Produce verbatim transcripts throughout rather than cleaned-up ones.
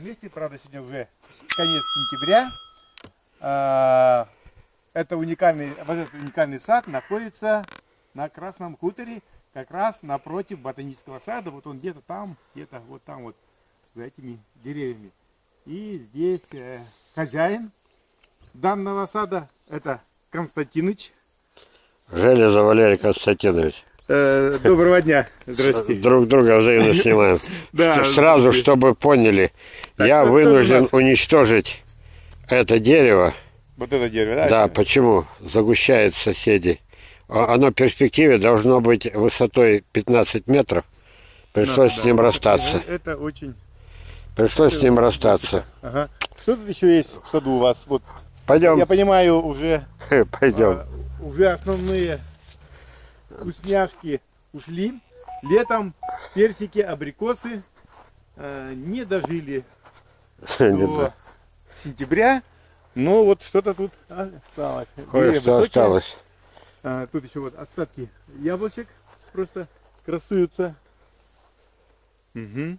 месте. Правда, сегодня уже конец сентября. А, это уникальный, вот этот уникальный сад находится на Красном хуторе, как раз напротив ботанического сада. Вот он где-то там, где-то вот там вот, за этими деревьями. И здесь э, хозяин данного сада, это Константиныч. Железов Валерий Константинович. Э, доброго дня, здрасте. Друг друга взаимно снимаем. Да, сразу, чтобы поняли, так, я что, вынужден что уничтожить это дерево. Вот это дерево, да? Да, почему? Загущает соседей. Оно в перспективе должно быть высотой пятнадцать метров. Пришлось да, с ним да, расстаться. Это, это очень... Пришлось это с ним очень расстаться. Ага. Что тут еще есть в саду у вас? Вот, Пойдем. я понимаю, уже... Пойдем. А, уже основные вкусняшки ушли. Летом персики, абрикосы а, не дожили до сентября. Но вот что-то тут осталось. Кое-что осталось. А, тут еще вот остатки яблочек просто красуются. Угу.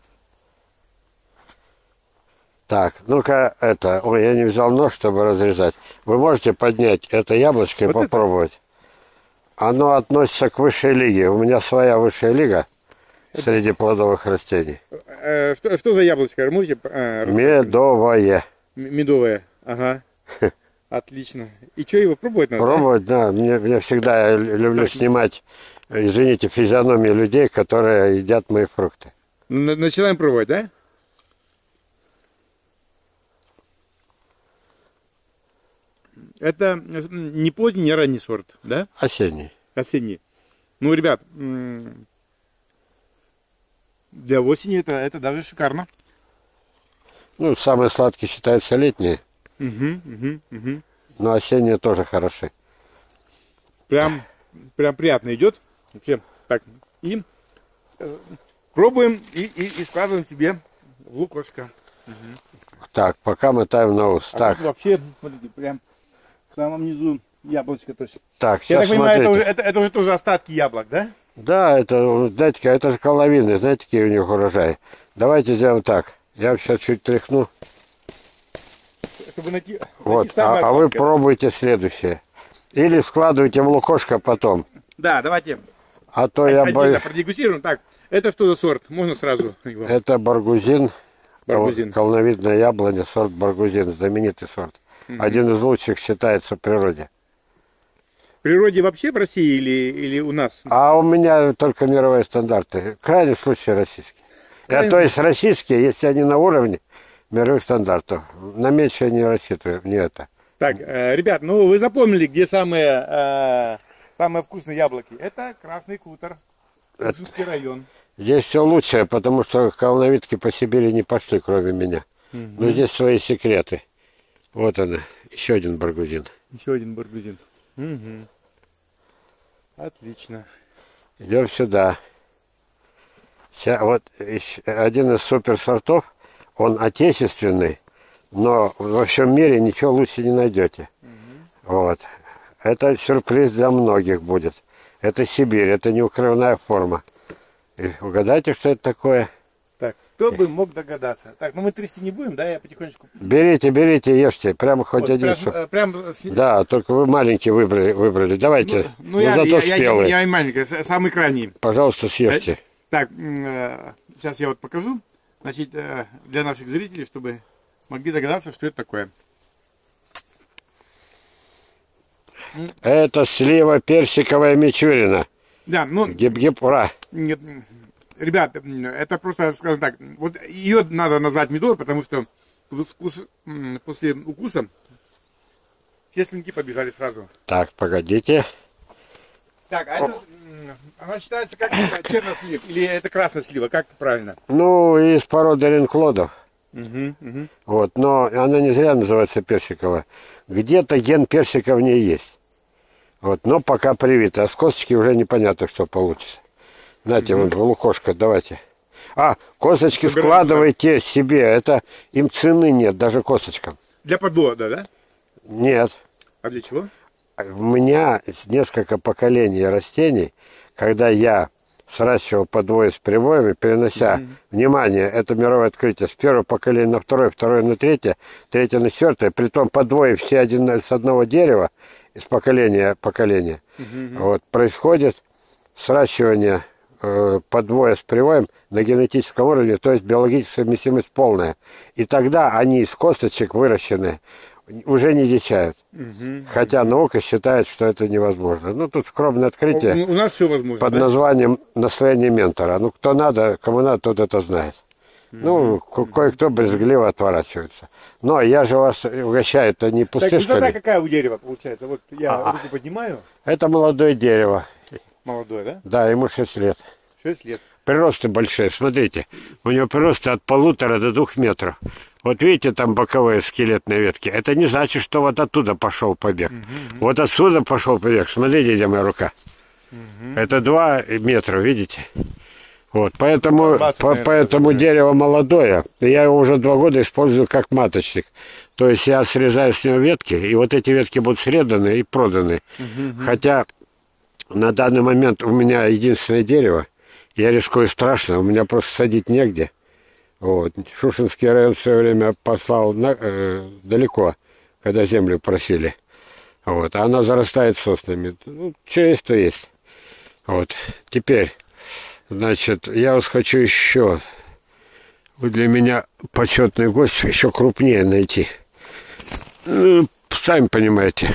Так, ну-ка, это, ой, я не взял нож, чтобы разрезать. Вы можете поднять это яблочко Вот и попробовать? Это? Оно относится к высшей лиге. У меня своя высшая лига это... среди плодовых растений. А, что, что за яблочко? Можете, а, медовое. Медовое, ага. Отлично. И что, его пробовать надо? Пробовать, да. да. Мне, мне всегда, я люблю так. снимать, извините, физиономии людей, которые едят мои фрукты. Начинаем пробовать, да? Это не поздний, не ранний сорт, да? Осенний. Осенний. Ну, ребят, для осени это, это даже шикарно. Ну, самый сладкий считается летний. Угу, угу, угу. Но осенние тоже хороши. Прям, прям приятно идет. Вообще, так, и э, пробуем и, и, и складываем себе в лукошко. Угу. Так, пока мотаем на ус. А так. Вообще, смотрите, прям в самом низу яблочко. То есть, так, я сейчас так понимаю, это смотрите. уже, это, это уже тоже остатки яблок, да? Да, это, знаете, это же коловины, знаете, какие у них урожаи. Давайте сделаем так. Я сейчас чуть тряхну. Чтобы найти, вот, найти а, а вы да? пробуйте следующее. Или складывайте в лукошко потом. Да, давайте. А то я боюсь. Продегустируем. Так, это что за сорт? Можно сразу его? Это баргузин. Баргузин. Кол, колновидная яблоня, сорт баргузин, знаменитый сорт. Угу. Один из лучших считается в природе. В природе вообще в России или, или у нас? А у меня только мировые стандарты. В крайнем случае российские. Я, то есть российские, если они на уровне мировых стандартов. На меньше не рассчитываю, не это. Так, э, ребят, ну вы запомнили, где самые, э, самые вкусные яблоки? Это Красный хутор, Ужинский район. Здесь все лучшее, потому что колоновидки по Сибири не пошли, кроме меня. Угу. Но здесь свои секреты. Вот она, еще один баргузин. Еще один баргузин. Угу. Отлично. Идем сюда. Сейчас, вот один из суперсортов, он отечественный, но во всем мире ничего лучше не найдете. Угу. Вот. Это сюрприз для многих будет. Это Сибирь, это неукрывная форма. И угадайте, что это такое? Так, кто бы мог догадаться? Так, ну мы трясти не будем, да? Я потихонечку... Берите, берите, ешьте. Прямо хоть вот, один. Прям, прям... Да, только вы маленький выбрали. выбрали. Давайте. Ну, ну я, зато я, спелый. Я, я, я маленький, самый крайний. Пожалуйста, съешьте. Так, сейчас я вот покажу. Значит, для наших зрителей, чтобы могли догадаться, что это такое. Это слива персиковая мичурина. Да, ну... Гип-гип, ура! Нет, ребят, это просто, скажем так, вот ее надо назвать медовой, потому что вкус, после укуса все слюнки побежали сразу. Так, погодите. Так, а это, она считается как чернослив или это краснослива, как правильно? Ну, из породы ренклодов. Угу, угу. Вот, но она не зря называется персиковая. Где-то ген персика в ней есть. Вот, но пока привита. А с косточки уже непонятно, что получится. Знаете, угу. Вот лукошко, давайте. А, косточки Собираем складывайте туда. Себе. Это им цены нет, даже косточкам. Для подвода, да? Нет. А для чего? У меня несколько поколений растений, когда я сращивал по двое с прибоями, перенося, mm-hmm. внимание, это мировое открытие, с первого поколения на второе, второе на третье, третье на четвертое, притом по двое все один с одного дерева, из поколения в поколение. Mm-hmm. Вот, происходит сращивание э, по двое с прибоем на генетическом уровне, то есть биологическая совместимость полная. И тогда они из косточек выращенные уже не дичают. Угу. Хотя наука считает, что это невозможно. Ну, тут скромное открытие. У нас все возможно. Под да? названием «Настроение ментора». Ну, кто надо, кому надо, тот это знает. Угу. Ну, ко- кое-кто брезгливо отворачивается. Но я же вас угощаю-то не пустышками. Так, высота какая у дерева получается? Вот я А-а. руку поднимаю. Это молодое дерево. Молодое, да? Да, ему шесть лет. Шесть лет. Приросты большие, смотрите. У него приросты от полутора до двух метров. Вот видите, там боковые скелетные ветки. Это не значит, что вот оттуда пошел побег. Угу, угу. Вот отсюда пошел побег. Смотрите, где моя рука. Угу. Это два метра, видите? Вот, поэтому, двадцать, по, наверное, поэтому дерево молодое. Я его уже два года использую как маточник. То есть я срезаю с него ветки, и вот эти ветки будут срезаны и проданы. Угу. Хотя на данный момент у меня единственное дерево. Я рискую страшно, у меня просто садить негде. Вот. Шушинский район в свое время послал на, э, далеко, когда землю просили. Вот. А она зарастает соснами. Ну, что есть, то есть. Вот. Теперь, значит, я вас хочу еще. Вы для меня почетный гость, еще крупнее найти. Ну, сами понимаете.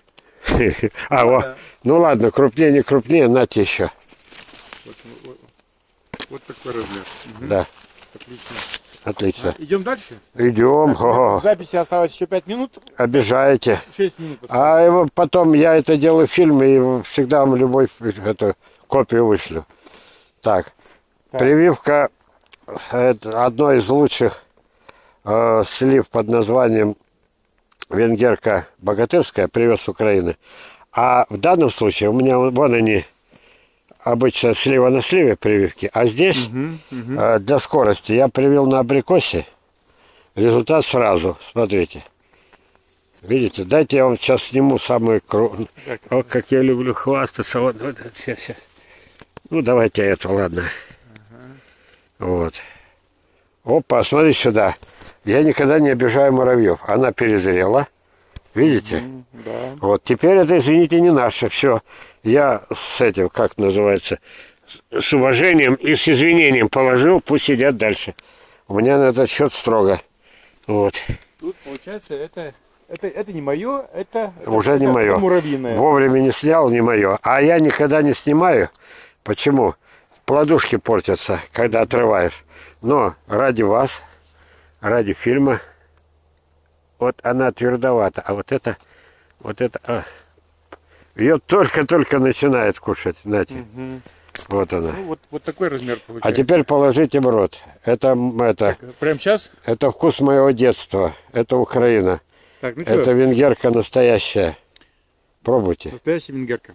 А, вот. Ну ладно, крупнее, не крупнее, нате еще. Вот, вот, вот такой размер. Угу. Да. Отлично. Отлично. А, идем дальше? Идем. В записи осталось еще пять минут. Обижаете. шесть минут. А его потом я это делаю в фильме и всегда вам любой эту копию вышлю. Так. так. Прививка это одно из лучших э, слив под названием венгерка богатырская, привез с Украины. А в данном случае у меня вон они. Обычно слива на сливе прививки, а здесь uh-huh, uh-huh. Э, для скорости я привил на абрикосе, результат сразу, смотрите. Видите, дайте я вам сейчас сниму самую крупную. О, как я люблю хвастаться. Вот, вот, сейчас, сейчас. Ну, давайте это, ладно. Uh-huh. Вот. Опа, смотри сюда. Я никогда не обижаю муравьев. Она перезрела. Видите? Mm, да. Вот теперь это, извините, не наше. Все. Я с этим, как называется, с уважением и с извинением положил, пусть сидят дальше. У меня на этот счет строго. Вот. Тут, получается, это, это, это не мое, это, уже это, не это мое. Муравьиное. Вовремя не снял, не мое. А я никогда не снимаю. Почему? Плодушки портятся, когда отрываешь. Но ради вас, ради фильма, вот она твердовата, а вот это, вот это, а, ее только-только начинает кушать, знаете. Угу. Вот она. Ну, вот, вот такой размер получается. А теперь положите в рот. Это, это, так, прямо сейчас? Это вкус моего детства. Это Украина. Так, ну это венгерка настоящая. Пробуйте. Настоящая венгерка.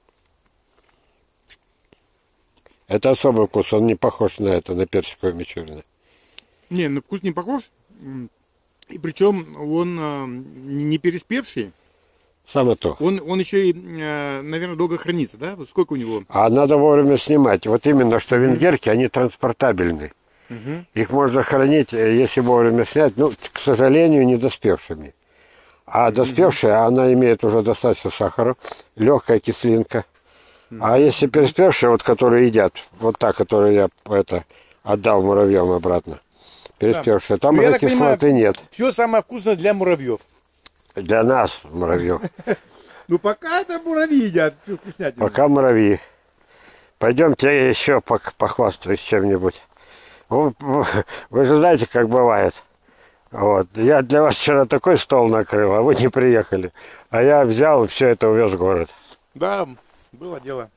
Это особый вкус, он не похож на это, на персиковую мичурину. Не, ну вкус не похож. И причем он э, не переспевший. Самое то. Он, он еще и, э, наверное, долго хранится, да? Вот сколько у него? А надо вовремя снимать. Вот именно, что венгерки, они транспортабельны. Угу. Их можно хранить, если вовремя снять, ну, к сожалению, не доспевшими. А доспевшая, угу. она имеет уже достаточно сахара, легкая кислинка. Угу. А если переспевшая, вот которые едят, вот та, которую я это, отдал муравьям обратно, переспевшая, там ну, уже кислоты понимаю, нет. Все самое вкусное для муравьев. Для нас, муравьев. Ну пока это муравьи едят, вкуснятина. Пока муравьи. Пойдемте еще похвастаюсь чем-нибудь. Вы, вы же знаете, как бывает. Вот. Я для вас вчера такой стол накрыл, а вы не приехали. А я взял и все это увез в город. Да, было дело.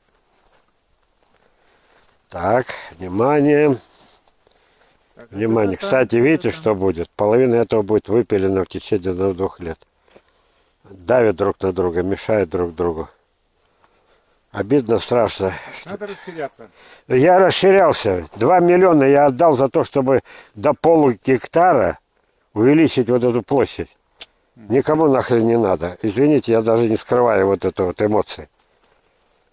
Так, внимание. Так, внимание. Это, Кстати, это, видите, это. что будет? Половина этого будет выпилена в течение двух лет. Давят друг на друга, мешают друг другу. Обидно, страшно. Надо расширяться. Я расширялся. Два миллиона я отдал за то, чтобы до полугектара увеличить вот эту площадь. Никому нахрен не надо. Извините, я даже не скрываю вот эту вот эмоции.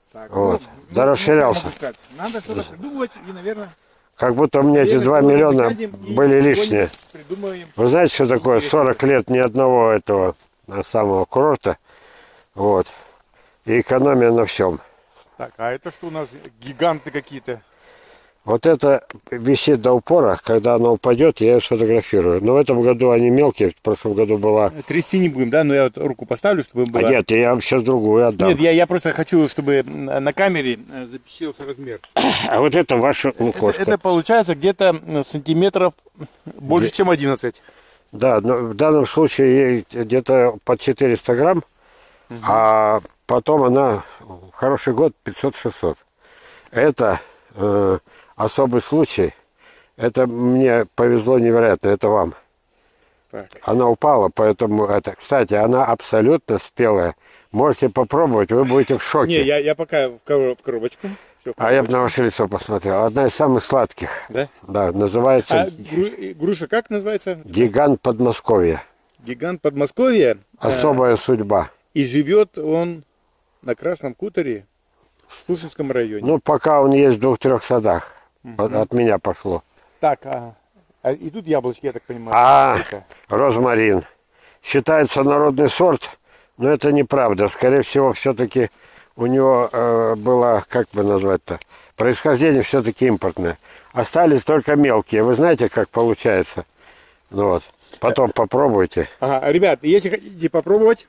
Так, Вот. ну, Да ну, расширялся. что я могу сказать? Надо что-то придумывать и, наверное, Как будто у меня эти два миллиона были лишние. Придумаем. Вы знаете, что такое сорок лет ни одного этого а, самого курорта? Вот. И экономия на всем. Так, а это что у нас? Гиганты какие-то. Вот это висит до упора, когда оно упадет, я ее сфотографирую. Но в этом году они мелкие, в прошлом году была... Трясти не будем, да? Но я вот руку поставлю, чтобы было... А нет, я вам сейчас другую отдам. Нет, я, я просто хочу, чтобы на камере запечатлелся размер. А вот это ваша лукошка. Это, это получается где-то сантиметров больше, Где... чем одиннадцать. Да, но в данном случае ей где-то под четыреста грамм, угу. А потом она в хороший год пятьсот-шестьсот. Это... Э, особый случай. Это мне повезло невероятно, это вам. Так. Она упала, поэтому это. Кстати, она абсолютно спелая. Можете попробовать, вы будете в шоке. Не, я, я пока в коробочку. Все, в коробочку. А я бы на ваше лицо посмотрел. Одна из самых сладких. Да? Да, называется... А гру... груша как называется? Гигант Подмосковья. Гигант Подмосковья. Особая а... судьба. И живет он на Красном хуторе в Сушинском районе. Ну, пока он есть в двух-трех садах. Угу. От, от меня пошло. Так, а, а и тут яблочки, я так понимаю. А, это? Розмарин. Считается народный сорт, но это неправда. Скорее всего, все-таки у него э, было, как бы назвать-то, происхождение все-таки импортное. Остались только мелкие. Вы знаете, как получается? Ну вот. Потом попробуйте. Ага, ребят, если хотите попробовать,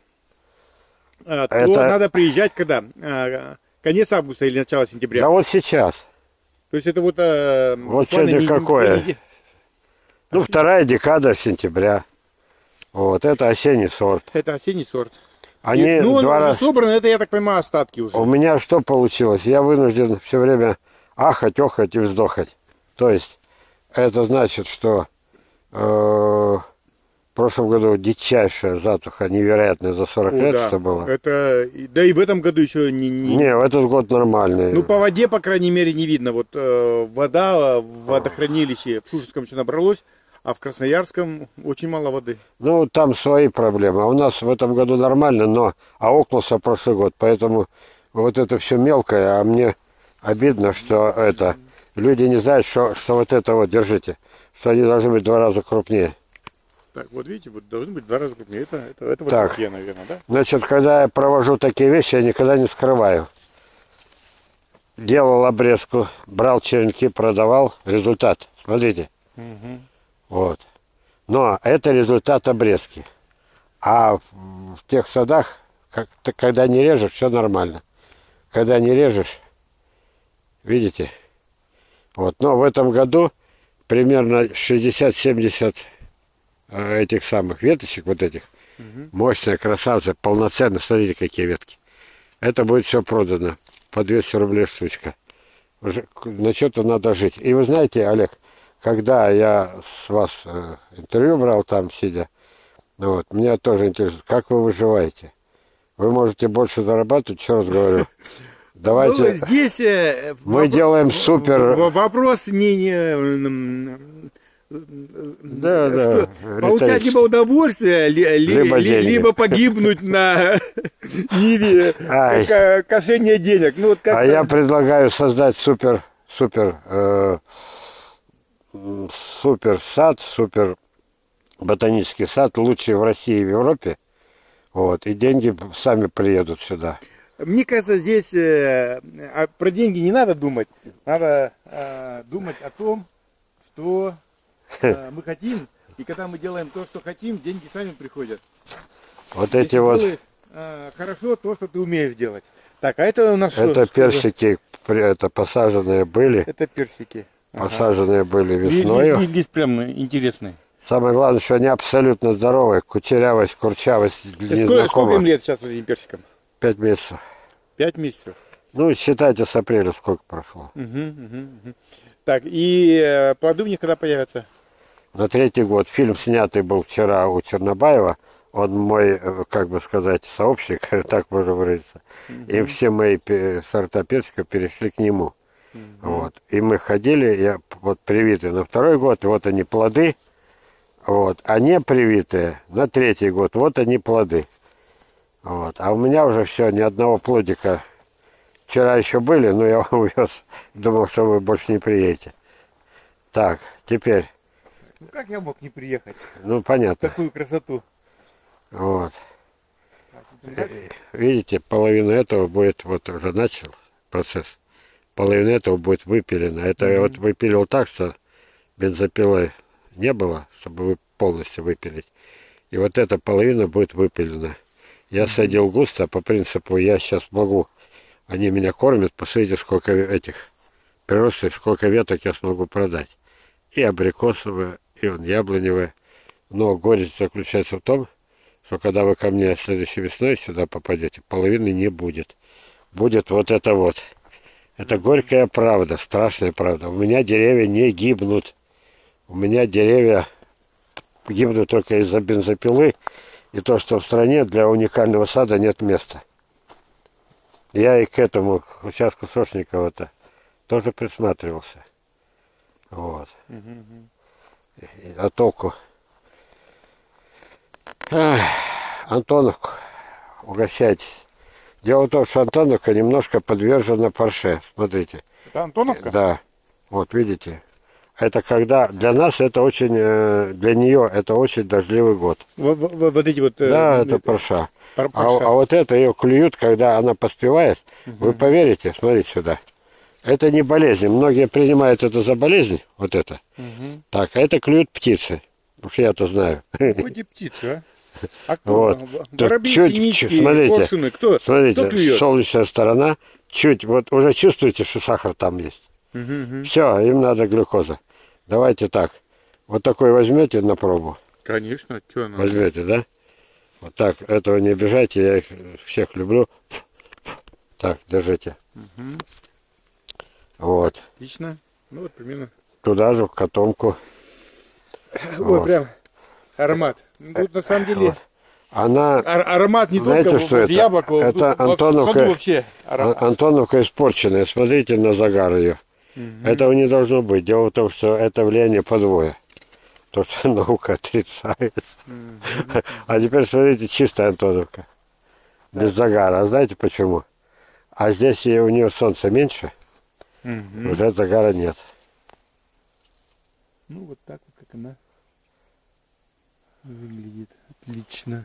то это... надо приезжать когда? Конец августа или начало сентября? Да вот сейчас. То есть это вот... Э, вот сегодня не, какое? Не... Ну, вторая декада сентября. Вот, это осенний сорт. Это осенний сорт. Они и, ну, он два уже раз... собран, это, я так понимаю, остатки уже. У меня что получилось? Я вынужден все время ахать, охать и вздохать. То есть, это значит, что э, в прошлом году дичайшая затуха, невероятная, за сорок О, лет да. это было. Это, да и в этом году еще не... Не, не в этот год нормальный. Ну, по воде, по крайней мере, не видно. Вот э, вода в водохранилище в Шушинском еще набралось, а в Красноярском очень мало воды. Ну, там свои проблемы. А у нас в этом году нормально, но аукнулся прошлый год. Поэтому вот это все мелкое, а мне обидно, что это... Люди не знают, что, что вот это вот, держите, что они должны быть в два раза крупнее. Так, вот видите, вот должны быть в два раза крупнее. Это, это, это вот так, такие, наверное, да? Значит, когда я провожу такие вещи, я никогда не скрываю. Делал обрезку, брал черенки, продавал. Результат, смотрите. Угу. Вот. Но это результат обрезки. А в, в тех садах, как, когда не режешь, все нормально. Когда не режешь, видите? Вот. Но в этом году примерно шестьдесят-семьдесят этих самых веточек, вот этих, угу. Мощные, красавцы, полноценно, смотрите, какие ветки. Это будет все продано по двести рублей штучка. На что-то надо жить. И вы знаете, Олег, когда я с вас э, интервью брал там, сидя, ну вот, меня тоже интересует, как вы выживаете? Вы можете больше зарабатывать, еще раз говорю. Давайте. Ну, здесь э, мы воп... делаем супер. Вопрос не, не да, да. Получать либо удовольствие, ли, либо, ли, либо погибнуть на ниве кошения денег. Ну, вот а я предлагаю создать супер, супер, э, супер сад, супер ботанический сад, лучший в России и в Европе. Вот, и деньги сами приедут сюда. Мне кажется, здесь э, про деньги не надо думать. Надо э, думать о том, что э, мы хотим. И когда мы делаем то, что хотим, деньги сами приходят. Вот Если эти вот... делаешь, э, хорошо то, что ты умеешь делать. Так, а это у нас это что? персики, это посаженные были. Это персики. Посаженные ага. были весною. Лист, лист прям интересный. Самое главное, что они абсолютно здоровые. Кучерявость, курчавость. Сколько, сколько им лет сейчас этим персикам? Пять месяцев. Пять месяцев. Ну, считайте, с апреля сколько прошло. Угу, угу, угу. Так, и э, плоды у них когда появятся? На третий год. Фильм снятый был вчера у Чернобаева. Он мой, как бы сказать, сообщник, так можно выразиться. Угу. И все мои сорта персика перешли к нему. Угу. Вот. И мы ходили, я вот привитый на второй год, вот они плоды. Вот. А не привитые на третий год, вот они плоды. Вот. А у меня уже все, ни одного плодика вчера еще были, но я увез. Думал, что вы больше не приедете. Так, теперь. Ну как я мог не приехать? Ну, понятно. Такую красоту. Вот. Видите, половина этого будет, вот уже начал процесс. Половина этого будет выпилена. Это mm-hmm. я вот выпилил так, что бензопилы не было, чтобы вы полностью выпилить. И вот эта половина будет выпилена. Я mm-hmm. садил густо, по принципу, я сейчас могу, они меня кормят, посмотрите, сколько этих приростов, сколько веток я смогу продать. И абрикосовые, и он яблоневые. Но горечь заключается в том, что когда вы ко мне следующей весной сюда попадете, половины не будет. Будет вот это вот. Это горькая правда, страшная правда. У меня деревья не гибнут. У меня деревья гибнут только из-за бензопилы и то, что в стране для уникального сада нет места. Я и к этому участку Сошникова-то тоже присматривался. Вот. А толку? Ах, Антоновку, угощайтесь. Дело в том, что Антоновка немножко подвержена парше. Смотрите. Это Антоновка? Да. Вот видите. Это когда для нас это очень, для нее это очень дождливый год. Вот, вот, вот эти вот. Да, э, это парша. Пар, а, а вот это ее клюют, когда она поспевает. Угу. Вы поверите, смотрите сюда. Это не болезнь. Многие принимают это за болезнь. Вот это. Угу. Так, а это клюют птицы. Уж я-то знаю. Какие птицы, а? А кто? Вот. Воробьи, чуть, синички, смотрите, коршуны. Кто? Смотрите, Кто клюет? солнечная сторона. Чуть, вот уже чувствуете, что сахар там есть. Угу, угу. Все, им надо глюкоза. Давайте так. Вот такой возьмете на пробу. Конечно, что она? Возьмете, да? Вот так, этого не обижайте, я их всех люблю. Так, держите. Угу. Вот. Отлично. Ну вот примерно. Туда же, в котомку. Ой, вот. Прям аромат. Тут на самом деле... Вот. Она... Ар аромат не знаете, только что в это? яблоко, это тут, Антоновка, вообще аромат. Антоновка испорченная. Смотрите на загар ее. Угу. Этого не должно быть. Дело в том, что это влияние подвое. То, что наука отрицает. Угу. А теперь смотрите, чистая Антоновка. Без загара. А знаете почему? А здесь у нее солнца меньше. Угу. Уже загара нет. Ну вот так вот, как она выглядит. Отлично.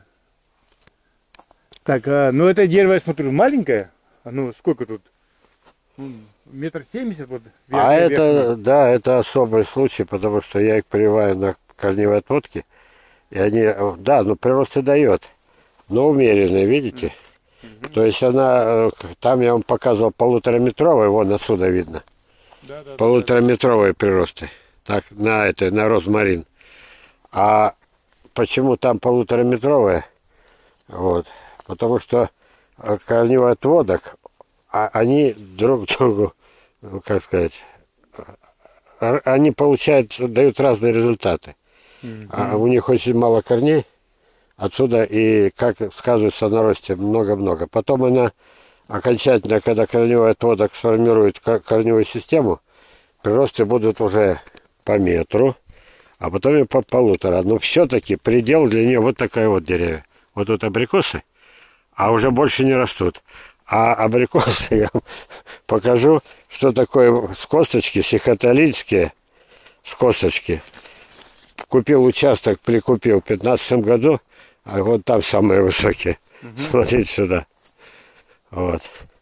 Так, а, ну это дерево, я смотрю, маленькое. Ну сколько тут? Метр семьдесят вот. А это, да, это особый случай, потому что я их прививаю на корневые отводки. И они, да, ну прирост и дает. Но умеренные, видите? Mm-hmm. То есть она, там я вам показывал полутораметровые, вон отсюда видно. Да, да, полутораметровые да, да. приросты. Так, на это, на розмарин. А почему там полутораметровые? Вот. Потому что корневой отводок, они друг другу, как сказать, они получают, дают разные результаты. Mm-hmm. А у них очень мало корней. Отсюда и, как сказывается на росте, много-много. Потом она окончательно, когда корневой отводок сформирует корневую систему, приросты будут уже по метру, а потом и по полутора. Но все-таки предел для нее вот такая вот деревья. Вот тут абрикосы, а уже больше не растут. А абрикосы я вам покажу, что такое с косточки, сихоталинские, с косточки. Купил участок, прикупил в пятнадцатом году, а вот там самые высокие. Угу. Смотрите сюда. Вот.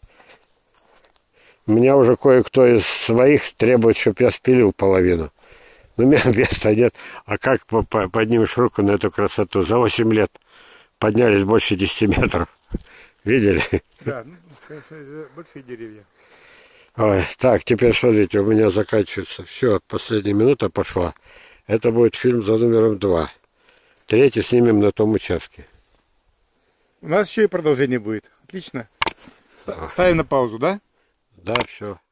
Меня уже кое-кто из своих требует, чтобы я спилил половину. Но у меня места нет. А как поднимешь руку на эту красоту? За восемь лет поднялись больше десяти метров. Видели? Да, ну, конечно, большие деревья. Ой, так, теперь смотрите, у меня заканчивается. Все, последняя минута пошла. Это будет фильм за номером два. Третий снимем на том участке. У нас еще и продолжение будет. Отлично. Ставим на паузу, да? Да, все.